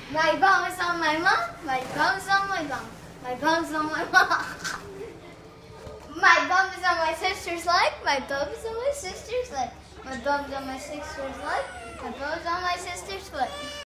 My bum is on my mom. My bum's on my bum. My bum's on my mom. My bum is on my sister's leg. My bum is on my sister's leg. My bum's on my sister's leg. My bum's on my sister's foot.